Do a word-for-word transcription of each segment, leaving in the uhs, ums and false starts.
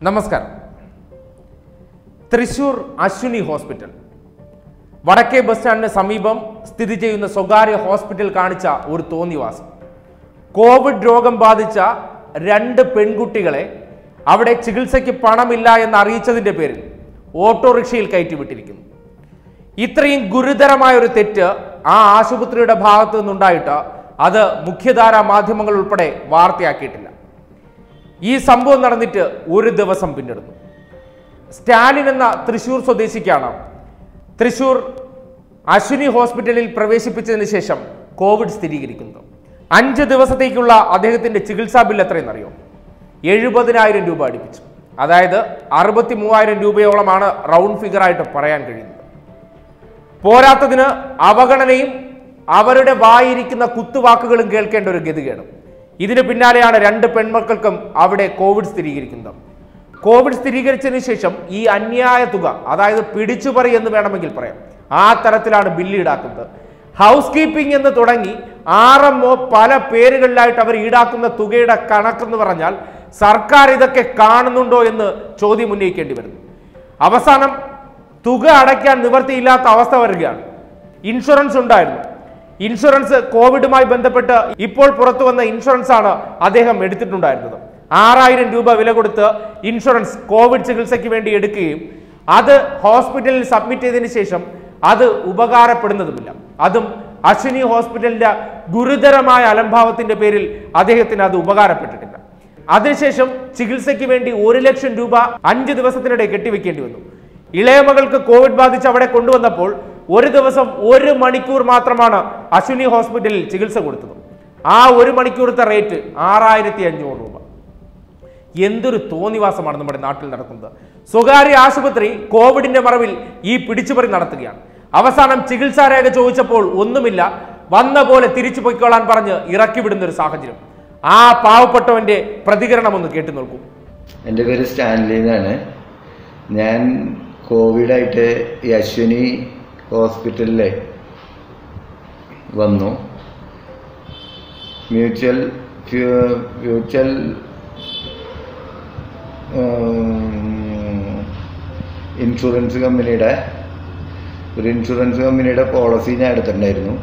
നമസ്കാരം. തൃശൂർ അശ്വിനി ഹോസ്പിറ്റൽ വടക്കേ ബസ് സ്റ്റാൻഡിന് സമീപം സ്ഥിതി ചെയ്യുന്ന സ്വകാര്യ ഹോസ്പിറ്റൽ കാണിച്ച ഒരു തോന്നിവാസം. കോവിഡ് രോഗം ബാധിച്ച രണ്ട് പെൺകുട്ടികളെ അവിടെ ചികിത്സയ്ക്ക് പണമില്ല എന്ന് അറിയിച്ചതിൻ്റെ പേരിൽ ഓട്ടോറിക്ഷയിൽ കയറ്റിവിട്ടിരിക്കുന്നു. ഇത്രയും ഗുരുതരമായ ഒരു തെറ്റ് ആ ആശുപത്രിയുടെ ഭാഗത്തു നിന്നുണ്ടായിട്ട് അത് മുഖ്യധാരാ മാധ്യമങ്ങൾ ഉൾപ്പെടെ വാർത്തയാക്കിയിട്ടില്ല. ഈ സംഭവം നടന്നിട്ട് ഒരു ദിവസം പിന്നിടുന്നു. സ്റ്റാലിൻ എന്ന തൃശൂർ സ്വദേശിക്കാണ് തൃശൂർ അശ്വിനി ഹോസ്പിറ്റലിൽ പ്രവേശിപ്പിച്ചതിന് ശേഷം കോവിഡ് സ്ഥിരീകരിക്കുന്നത്. അഞ്ച് ദിവസത്തേക്കുള്ള അദ്ദേഹത്തിന്റെ ചികിത്സാ ബില്ല് എത്രയെന്നറിയോ? എഴുപതിനായിരം രൂപ അടുപ്പിച്ചു. അതായത് അറുപത്തി മൂവായിരം രൂപയോളമാണ് റൗണ്ട് ഫിഗർ ആയിട്ട് പറയാൻ കഴിയുന്നത്. പോരാത്തതിന് അവഗണനയും അവരുടെ വായിരിക്കുന്ന കുത്തുവാക്കുകളും കേൾക്കേണ്ട ഒരു ഗതികേടും. ഇതിന് പിന്നാലെയാണ് രണ്ട് പെൺമക്കൾക്കും അവിടെ കോവിഡ് സ്ഥിരീകരിക്കുന്നത്. കോവിഡ് സ്ഥിരീകരിച്ചതിന് ശേഷം ഈ അന്യായ തുക, അതായത് പിടിച്ചുപറി എന്ന് വേണമെങ്കിൽ പറയാം, ആ തരത്തിലാണ് ബില്ല് ഈടാക്കുന്നത്. ഹൗസ് കീപ്പിംഗ് എന്ന് തുടങ്ങി ആറെമ്മോ പല പേരുകളിലായിട്ട് അവർ ഈടാക്കുന്ന തുകയുടെ കണക്കെന്ന് പറഞ്ഞാൽ സർക്കാർ ഇതൊക്കെ കാണുന്നുണ്ടോ എന്ന് ചോദ്യം ഉന്നയിക്കേണ്ടി വരുന്നു. അവസാനം തുക അടയ്ക്കാൻ നിവൃത്തിയില്ലാത്ത അവസ്ഥ വരികയാണ്. ഇൻഷുറൻസ് ഉണ്ടായിരുന്നു. ഇൻഷുറൻസ് കോവിഡുമായി ബന്ധപ്പെട്ട് ഇപ്പോൾ പുറത്തു വന്ന ഇൻഷുറൻസ് ആണ് അദ്ദേഹം എടുത്തിട്ടുണ്ടായിരുന്നത്. ആറായിരം രൂപ വില കൊടുത്ത് ഇൻഷുറൻസ് കോവിഡ് ചികിത്സയ്ക്ക് വേണ്ടി എടുക്കുകയും അത് ഹോസ്പിറ്റലിൽ സബ്മിറ്റ് ചെയ്തതിനു ശേഷം അത് ഉപകാരപ്പെടുന്നതുമില്ല. അതും അശ്വിനി ഹോസ്പിറ്റലിന്റെ ഗുരുതരമായ അലംഭാവത്തിന്റെ പേരിൽ അദ്ദേഹത്തിന് അത് ഉപകാരപ്പെട്ടിട്ടില്ല. അതിനുശേഷം ചികിത്സയ്ക്ക് വേണ്ടി ഒരു ലക്ഷം രൂപ അഞ്ച് ദിവസത്തിനിടെ കെട്ടിവെക്കേണ്ടി വന്നു. ഇളയ മകൾക്ക് കോവിഡ് ബാധിച്ച് അവിടെ കൊണ്ടുവന്നപ്പോൾ ഒരു ദിവസം ഒരു മണിക്കൂർ മാത്രമാണ് അശ്വിനി ഹോസ്പിറ്റലിൽ ചികിത്സ കൊടുത്തത്. ആ ഒരു മണിക്കൂറത്തെ റേറ്റ് ആറായിരത്തി അഞ്ഞൂറ് രൂപ. എന്തൊരു തോന്നിവാസമാണ് നമ്മുടെ നാട്ടിൽ നടക്കുന്നത്. സ്വകാര്യ ആശുപത്രി കോവിഡിന്റെ മറവിൽ ഈ പിടിച്ചുപറി നടത്തുകയാണ്. അവസാനം ചികിത്സാ രേഖ ചോദിച്ചപ്പോൾ ഒന്നുമില്ല, വന്ന പോലെ തിരിച്ചു പൊയ്ക്കോളാൻ പറഞ്ഞ് ഇറക്കി വിടുന്ന ഒരു സാഹചര്യം. ആ പാവപ്പെട്ടവന്റെ പ്രതികരണം ഒന്ന് കേട്ടു നോക്കൂ. എൻ്റെ പേര് സ്റ്റാൻലി എന്നാണ്. ഞാൻ കോവിഡായിട്ട് ഈ അശ്വിനി ഹോസ്പിറ്റലിൽ വന്നു. മ്യൂച്വൽ മ്യൂച്വൽ ഇൻഷുറൻസ് കമ്പനിയുടെ ഒരു ഇൻഷുറൻസ് കമ്പനിയുടെ പോളിസി ഞാൻ എടുത്തിട്ടുണ്ടായിരുന്നു.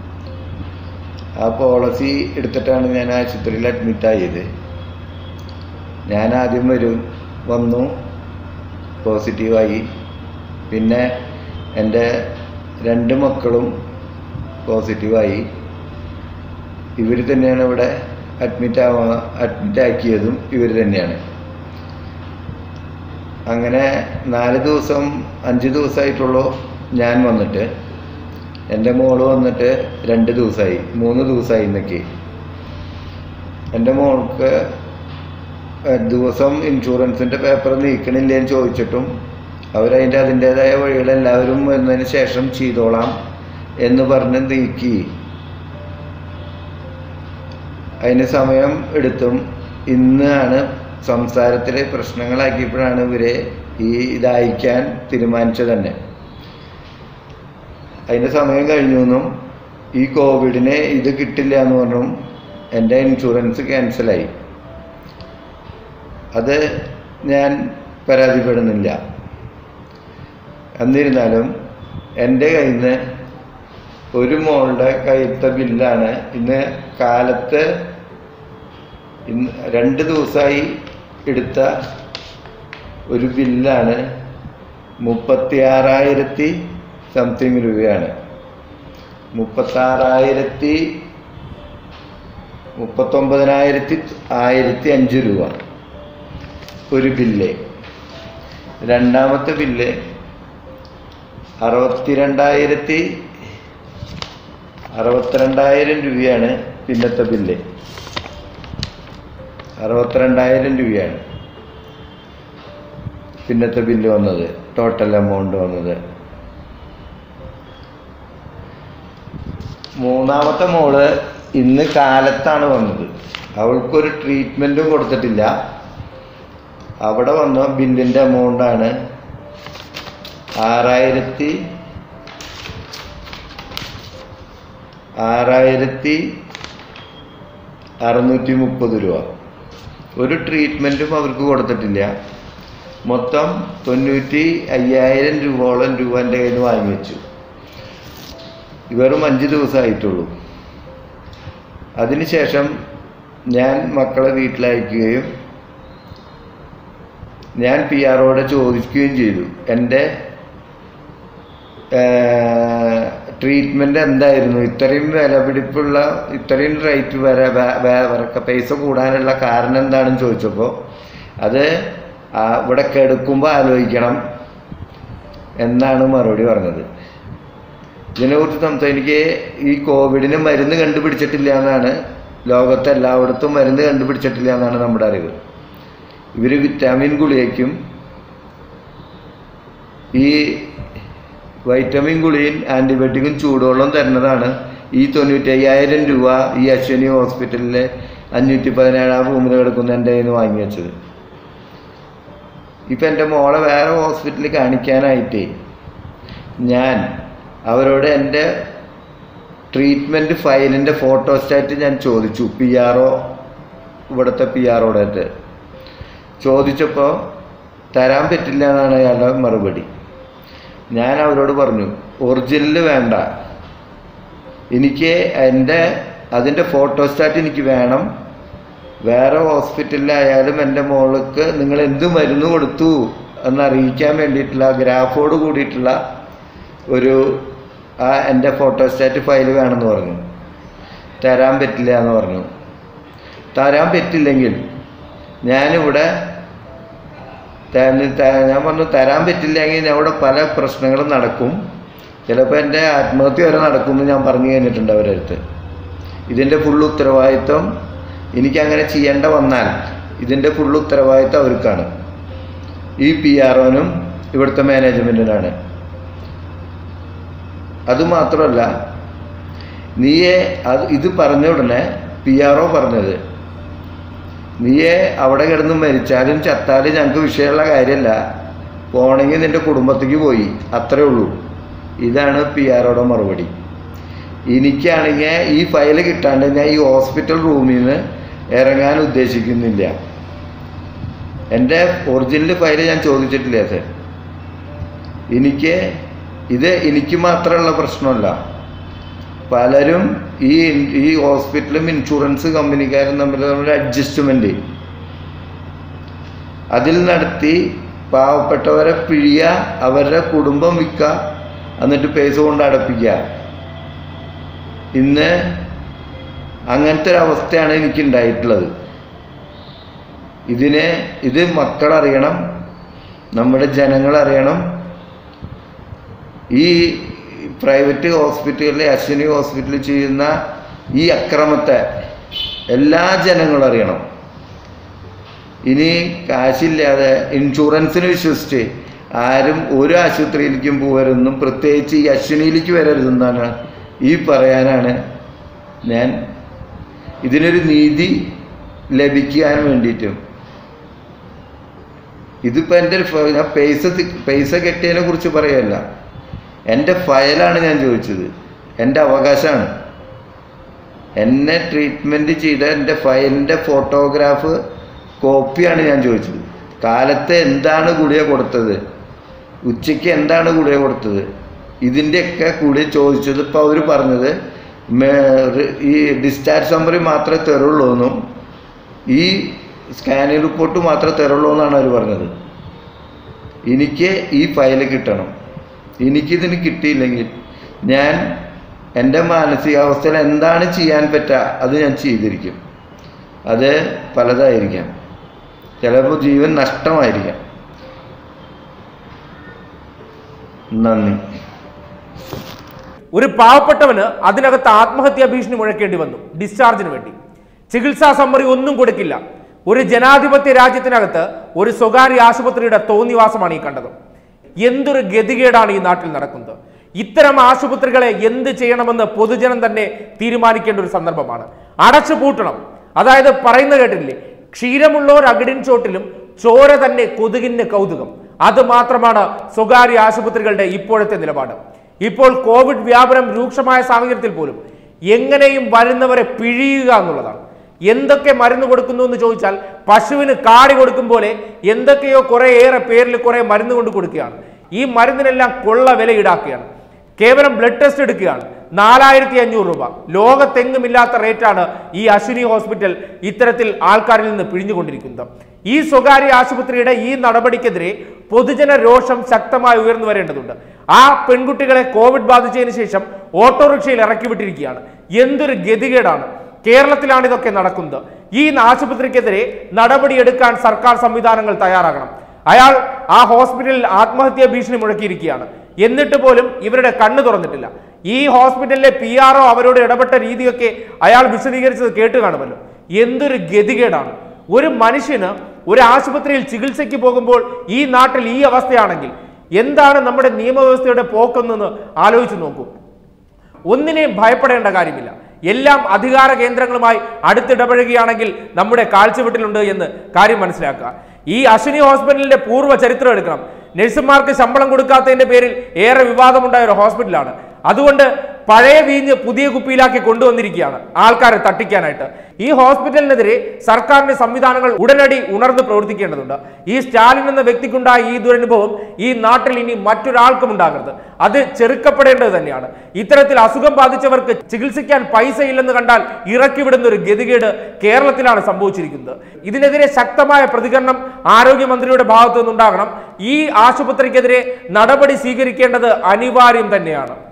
ആ പോളിസി എടുത്തിട്ടാണ് ഞാൻ ആശുപത്രിയിൽ അഡ്മിറ്റായത്. ഞാൻ ആദ്യം വരും വന്നു പോസിറ്റീവായി. പിന്നെ എൻ്റെ രണ്ട് മക്കളും പോസിറ്റീവായി. ഇവർ തന്നെയാണ് ഇവിടെ അഡ്മിറ്റ് ആവാ അഡ്മിറ്റ് ആക്കിയതും ഇവർ തന്നെയാണ്. അങ്ങനെ നാല് ദിവസം അഞ്ച് ദിവസമായിട്ടുള്ളൂ ഞാൻ വന്നിട്ട്. എൻ്റെ മോള് വന്നിട്ട് രണ്ട് ദിവസമായി മൂന്ന് ദിവസമായി ഇന്നേക്ക്. എൻ്റെ മോൾക്ക് ദിവസം ഇൻഷുറൻസിൻ്റെ പേപ്പർ നീക്കണില്ലേന്ന് ചോദിച്ചിട്ടും അവരതിൻ്റെ അതിൻ്റേതായ വഴികൾ എല്ലാവരും വന്നതിന് ശേഷം ചെയ്തോളാം എന്ന് പറഞ്ഞ് നീക്കി. അതിന് സമയം എടുത്തും ഇന്നാണ് സംസാരത്തിലെ പ്രശ്നങ്ങളാക്കിയപ്പോഴാണ് ഇവരെ ഈ ഇതയക്കാൻ തീരുമാനിച്ചത് തന്നെ. അതിൻ്റെ സമയം കഴിഞ്ഞു എന്നും ഈ കോവിഡിന് ഇത് കിട്ടില്ല എന്ന് പറഞ്ഞും എൻ്റെ ഇൻഷുറൻസ് ക്യാൻസലായി. അത് ഞാൻ പരാതിപ്പെടുന്നില്ല. എന്നിരുന്നാലും എൻ്റെ കയ്യിൽ നിന്ന് ഒരു മോളുടെ കയ്യിലത്തെ ബില്ലാണ് ഇന്ന് കാലത്ത് ഇന്ന് രണ്ട് ദിവസമായി എടുത്ത ഒരു ബില്ലാണ്. മുപ്പത്തി ആറായിരത്തി സംതിങ് രൂപയാണ്. മുപ്പത്താറായിരത്തി മുപ്പത്തൊമ്പതിനായിരത്തി ആയിരത്തി അഞ്ച് രൂപ ഒരു ബില്ല്. രണ്ടാമത്തെ ബില്ല് അറുപത്തിരണ്ടായിരത്തി അറുപത്തിരണ്ടായിരം രൂപയാണ്. പിന്നത്തെ ബില്ല് അറുപത്തിരണ്ടായിരം രൂപയാണ് പിന്നത്തെ ബില്ല് വന്നത്. ടോട്ടൽ എമൗണ്ട് വന്നത്. മൂന്നാമത്തെ മോള് ഇന്ന് കാലത്താണ് വന്നത്. അവൾക്കൊരു ട്രീറ്റ്മെൻറ്റും കൊടുത്തിട്ടില്ല. അവിടെ വന്ന ബില്ലിൻ്റെ എമൗണ്ടാണ് ആറായിരത്തി ആറായിരത്തി അറുന്നൂറ്റി മുപ്പത് രൂപ. ഒരു ട്രീറ്റ്മെൻറ്റും അവർക്ക് കൊടുത്തിട്ടില്ല. മൊത്തം തൊണ്ണൂറ്റി അയ്യായിരം രൂപയോളം രൂപ എൻ്റെ കയ്യിൽ നിന്ന് വാങ്ങി വെച്ചു. വെറും അഞ്ച് ദിവസമായിട്ടുള്ളൂ. അതിനുശേഷം ഞാൻ മക്കളെ വീട്ടിലയക്കുകയും ഞാൻ പി ആറോടെ ചോദിക്കുകയും ചെയ്തു, എൻ്റെ ട്രീറ്റ്മെൻറ്റ് എന്തായിരുന്നു, ഇത്രയും വിലപിടിപ്പുള്ള ഇത്രയും റേറ്റ് വരെ വരക്ക പൈസ കൂടാനുള്ള കാരണം എന്താണെന്ന് ചോദിച്ചപ്പോൾ അത് ഇവിടെ കിടക്കുമ്പോൾ ആലോചിക്കണം എന്നാണ് മറുപടി പറഞ്ഞത്. ഇതിനെക്കുറിച്ച് സംസാരിച്ച് എനിക്ക് ഈ കോവിഡിന് മരുന്ന് കണ്ടുപിടിച്ചിട്ടില്ല എന്നാണ്, ലോകത്തെ എല്ലായിടത്തും മരുന്ന് കണ്ടുപിടിച്ചിട്ടില്ല എന്നാണ് നമ്മുടെ അറിവ്. ഇവർ വിറ്റാമിൻ ഗുളികയ്ക്കും ഈ വൈറ്റമിൻ ഗുളിയും ആൻറ്റിബയോട്ടിക്കും ചൂടുവെള്ളം തരുന്നതാണ് ഈ തൊണ്ണൂറ്റി അയ്യായിരം രൂപ ഈ അശ്വിനി ഹോസ്പിറ്റലിലെ അഞ്ഞൂറ്റി പതിനേഴാം റൂമിൽ കിടക്കുന്ന എൻ്റെ കയ്യിൽ നിന്ന് വാങ്ങി വെച്ചത്. ഇപ്പം എൻ്റെ മോളെ വേറെ ഹോസ്പിറ്റലിൽ കാണിക്കാനായിട്ടേ ഞാൻ അവരോട് എൻ്റെ ട്രീറ്റ്മെൻറ്റ് ഫയലിൻ്റെ ഫോട്ടോസ്റ്റാറ്റ് ഞാൻ ചോദിച്ചു. പി ആർ ഒ ഇവിടുത്തെ പി ആർ ഒടായിട്ട് ചോദിച്ചപ്പോൾ തരാൻ പറ്റില്ല എന്നാണ് അയാളുടെ മറുപടി. ഞാൻ അവരോട് പറഞ്ഞു, ഒറിജിനൽ വേണ്ട, എനിക്ക് എൻ്റെ അതിൻ്റെ ഫോട്ടോസ്റ്റാറ്റ് എനിക്ക് വേണം. വേറെ ഹോസ്പിറ്റലിലായാലും എൻ്റെ മോൾക്ക് നിങ്ങൾ എന്ത് മരുന്ന് കൊടുത്തു എന്നറിയിക്കാൻ വേണ്ടിയിട്ടുള്ള ഗ്രാഫോട് കൂടിയിട്ടുള്ള ഒരു ആ എൻ്റെ ഫോട്ടോസ്റ്റാറ്റ് ഫയൽ വേണമെന്ന് പറഞ്ഞു. തരാൻ പറ്റില്ല എന്ന് പറഞ്ഞു. തരാൻ പറ്റില്ലെങ്കിൽ ഞാനിവിടെ ഞാൻ പറഞ്ഞു, തരാൻ പറ്റില്ലെങ്കിൽ അവിടെ പല പ്രശ്നങ്ങളും നടക്കും, ചിലപ്പോൾ എൻ്റെ ആത്മഹത്യ വരെ നടക്കുമെന്ന് ഞാൻ പറഞ്ഞു കഴിഞ്ഞിട്ടുണ്ട് അവരുടെ അടുത്ത്. ഇതിൻ്റെ ഫുൾ ഉത്തരവാദിത്വം എനിക്കങ്ങനെ ചെയ്യേണ്ട വന്നാൽ ഇതിൻ്റെ ഫുൾ ഉത്തരവാദിത്വം അവർക്കാണ്, ഈ പി ആർ ഒനും ഇവിടുത്തെ മാനേജ്മെൻറ്റിനാണ്. അതുമാത്രമല്ല, നീയെ അത് ഇത് പറഞ്ഞ ഉടനെ പി ആർ ഒ പറഞ്ഞത്, നീയെ അവിടെ കിടന്ന് മരിച്ചാലും ചത്താലും ഞങ്ങൾക്ക് വിഷയമുള്ള കാര്യമല്ല, പോണെങ്കിൽ നിൻ്റെ കുടുംബത്തേക്ക് പോയി, അത്രേ ഉള്ളൂ. ഇതാണ് പി ആർ ഒയുടെ മറുപടി. എനിക്കാണെങ്കിൽ ഈ ഫയൽ കിട്ടാണ്ട് ഞാൻ ഈ ഹോസ്പിറ്റൽ റൂമിൽ നിന്ന് ഇറങ്ങാൻ ഉദ്ദേശിക്കുന്നില്ല. എൻ്റെ ഒറിജിനൽ ഫയൽ ഞാൻ ചോദിച്ചിട്ടില്ല സാർ. എനിക്ക് ഇത് എനിക്ക് മാത്രമുള്ള പ്രശ്നമല്ല, പലരും ഈ ഈ ഹോസ്പിറ്റലും ഇൻഷുറൻസ് കമ്പനിക്കാരും തമ്മിലുള്ള അഡ്ജസ്റ്റ്മെൻറ്റ് അതിൽ നടത്തി പാവപ്പെട്ടവരെ പിഴിയുക, അവരുടെ കുടുംബം വിൽക്കുക, എന്നിട്ട് പൈസ കൊണ്ട് അടപ്പിക്കുക. ഇന്ന് അങ്ങനത്തെ ഒരു അവസ്ഥയാണ് എനിക്കുണ്ടായിട്ടുള്ളത്. ഇതിനെ ഇത് മക്കളറിയണം, നമ്മുടെ ജനങ്ങളറിയണം. ഈ പ്രൈവറ്റ് ഹോസ്പിറ്റലിലെ അശ്വിനി ഹോസ്പിറ്റലിൽ ചെയ്യുന്ന ഈ അക്രമത്തെ എല്ലാ ജനങ്ങളും അറിയണം. ഇനി കാശില്ലാതെ ഇൻഷുറൻസിന് വിശ്വസിച്ച് ആരും ഒരു ആശുപത്രിയിലേക്കും പോകരുതെന്നും പ്രത്യേകിച്ച് ഈ അശ്വിനിയിലേക്ക് വരരുതെന്നാണ് ഈ പറയാനാണ് ഞാൻ. ഇതിനൊരു നീതി ലഭിക്കാൻ വേണ്ടിയിട്ടും ഇതിപ്പോൾ എൻ്റെ ഞാൻ പൈസ പൈസ കെട്ടിയതിനെ കുറിച്ച് പറയല്ല, എൻ്റെ ഫയലാണ് ഞാൻ ചോദിച്ചത്, എൻ്റെ അവകാശമാണ്. എന്നെ ട്രീറ്റ്മെൻറ്റ് ചെയ്ത എൻ്റെ ഫയലിൻ്റെ ഫോട്ടോഗ്രാഫ് കോപ്പിയാണ് ഞാൻ ചോദിച്ചത്. കാലത്ത് എന്താണ് ഗുളിക കൊടുത്തത്, ഉച്ചയ്ക്ക് എന്താണ് ഗുളിക കൊടുത്തത്, ഇതിൻ്റെയൊക്കെ കൂടി ചോദിച്ചത്. ഇപ്പോൾ അവർ പറഞ്ഞത് ഈ ഡിസ്ചാർജ് സമ്മറി മാത്രമേ തരുള്ളൂ എന്നും ഈ സ്കാനിങ് റിപ്പോർട്ട് മാത്രമേ തരുള്ളൂ എന്നാണ് അവർ പറഞ്ഞത്. എനിക്ക് ഈ ഫയൽ കിട്ടണം. എനിക്കിതിന് കിട്ടിയില്ലെങ്കിൽ ഞാൻ എൻ്റെ മാനസികാവസ്ഥയിൽ എന്താണ് ചെയ്യാൻ പറ്റുക അത് ഞാൻ ചെയ്തിരിക്കും. അത് പലതായിരിക്കാം, ചിലപ്പോൾ ജീവൻ നഷ്ടമായിരിക്കാം. നന്ദി. ഒരു പാവപ്പെട്ടവന് അതിനകത്ത് ആത്മഹത്യാ ഭീഷണി മുഴക്കേണ്ടി വന്നു ഡിസ്ചാർജിന് വേണ്ടി. ചികിത്സാ സമ്മറി ഒന്നും കൊടുക്കില്ല. ഒരു ജനാധിപത്യ രാജ്യത്തിനകത്ത് ഒരു സ്വകാര്യ ആശുപത്രിയുടെ തോന്നിവാസമാണ് ഈ കണ്ടത്. എന്തൊരു ഗതികേടാണ് ഈ നാട്ടിൽ നടക്കുന്നത്. ഇത്തരം ആശുപത്രികളെ എന്ത് ചെയ്യണമെന്ന് പൊതുജനം തന്നെ തീരുമാനിക്കേണ്ട ഒരു സന്ദർഭമാണ്. അടച്ചു പൂട്ടണം. അതായത് പറയുന്ന കേട്ടില്ലേ, ക്ഷീരമുള്ളോർ അകിടിൻ ചോട്ടിലും ചോര തന്നെ കൊതുകിന് കൗതുകം. അത് മാത്രമാണ് സ്വകാര്യ ആശുപത്രികളുടെ ഇപ്പോഴത്തെ നിലപാട്. ഇപ്പോൾ കോവിഡ് വ്യാപനം രൂക്ഷമായ സാഹചര്യത്തിൽ പോലും എങ്ങനെയും വരുന്നവരെ പിഴിയുക എന്നുള്ളതാണ്. എന്തൊക്കെ മരുന്ന് കൊടുക്കുന്നു എന്ന് ചോദിച്ചാൽ പശുവിന് കാടി കൊടുക്കും പോലെ എന്തൊക്കെയോ കുറെ ഏറെ പേരിൽ കുറെ മരുന്ന് കൊണ്ട് കൊടുക്കുകയാണ്. ഈ മരുന്നിനെല്ലാം കൊള്ള വില ഈടാക്കുകയാണ്. കേവലം ബ്ലഡ് ടെസ്റ്റ് എടുക്കുകയാണ്, നാലായിരത്തി അഞ്ഞൂറ് രൂപ. ലോകത്തെങ്ങുമില്ലാത്ത റേറ്റാണ് ഈ അശ്വിനി ഹോസ്പിറ്റൽ ഇത്തരത്തിൽ ആൾക്കാരിൽ നിന്ന് പിഴിഞ്ഞുകൊണ്ടിരിക്കുന്നത്. ഈ സ്വകാര്യ ആശുപത്രിയുടെ ഈ നടപടിക്കെതിരെ പൊതുജന രോഷം ശക്തമായി ഉയർന്നു വരേണ്ടതുണ്ട്. ആ പെൺകുട്ടികളെ കോവിഡ് ബാധിച്ചതിന് ശേഷം ഓട്ടോറിക്ഷയിൽ ഇറക്കി വിട്ടിരിക്കുകയാണ്. എന്തൊരു ഗതികേടാണ്! കേരളത്തിലാണ് ഇതൊക്കെ നടക്കുന്നത്. ഈ ആശുപത്രിക്കെതിരെ നടപടിയെടുക്കാൻ സർക്കാർ സംവിധാനങ്ങൾ തയ്യാറാകണം. അയാൾ ആ ഹോസ്പിറ്റലിൽ ആത്മഹത്യാ ഭീഷണി മുഴക്കിയിരിക്കുകയാണ്. എന്നിട്ട് പോലും ഇവരുടെ കണ്ണ് തുറന്നിട്ടില്ല. ഈ ഹോസ്പിറ്റലിലെ പി ആർ ഒ അവരോട് ഇടപെട്ട രീതിയൊക്കെ അയാൾ വിശദീകരിച്ചത് കേട്ട് കാണുമല്ലോ. എന്തൊരു ഗതികേടാണ്! ഒരു മനുഷ്യന് ഒരു ആശുപത്രിയിൽ ചികിത്സയ്ക്ക് പോകുമ്പോൾ ഈ നാട്ടിൽ ഈ അവസ്ഥയാണെങ്കിൽ എന്താണ് നമ്മുടെ നിയമവ്യവസ്ഥയുടെ പോക്കെന്ന് ആലോചിച്ച് നോക്കൂ. ഒന്നിനെയും ഭയപ്പെടേണ്ട കാര്യമില്ല. എല്ലാം അധികാര കേന്ദ്രങ്ങളുമായി അടുത്തിടപഴകുകയാണെങ്കിൽ നമ്മുടെ കാഴ്ചവെട്ടിലുണ്ട് എന്ന് കാര്യം മനസ്സിലാക്കുക. ഈ അശ്വിനി ഹോസ്പിറ്റലിന്റെ പൂർവ്വ ചരിത്രം എടുക്കണം. നഴ്സുമാർക്ക് ശമ്പളം കൊടുക്കാത്തതിന്റെ പേരിൽ ഏറെ വിവാദമുണ്ടായ ഒരു ഹോസ്പിറ്റലാണ്. അതുകൊണ്ട് പഴയ വീഞ്ഞ് പുതിയ കുപ്പിയിലാക്കി കൊണ്ടുവന്നിരിക്കുകയാണ് ആൾക്കാരെ തട്ടിക്കാനായിട്ട്. ഈ ഹോസ്പിറ്റലിനെതിരെ സർക്കാരിന്റെ സംവിധാനങ്ങൾ ഉടനടി ഉണർന്ന് പ്രവർത്തിക്കേണ്ടതുണ്ട്. ഈ സ്റ്റാലിൻ എന്ന വ്യക്തിക്കുണ്ടായ ഈ ദുരനുഭവം ഈ നാട്ടിൽ ഇനി മറ്റൊരാൾക്കും ഉണ്ടാകരുത്. അത് ചെറുക്കപ്പെടേണ്ടത് തന്നെയാണ്. ഇത്തരത്തിൽ അസുഖം ബാധിച്ചവർക്ക് ചികിത്സിക്കാൻ പൈസ ഇല്ലെന്ന് കണ്ടാൽ ഇറക്കി വിടുന്ന ഒരു ഗതികേട് കേരളത്തിലാണ് സംഭവിച്ചിരിക്കുന്നത്. ഇതിനെതിരെ ശക്തമായ പ്രതികരണം ആരോഗ്യമന്ത്രിയുടെ ഭാഗത്തു നിന്നുണ്ടാകണം. ഈ ആശുപത്രിക്കെതിരെ നടപടി സ്വീകരിക്കേണ്ടത് അനിവാര്യം തന്നെയാണ്.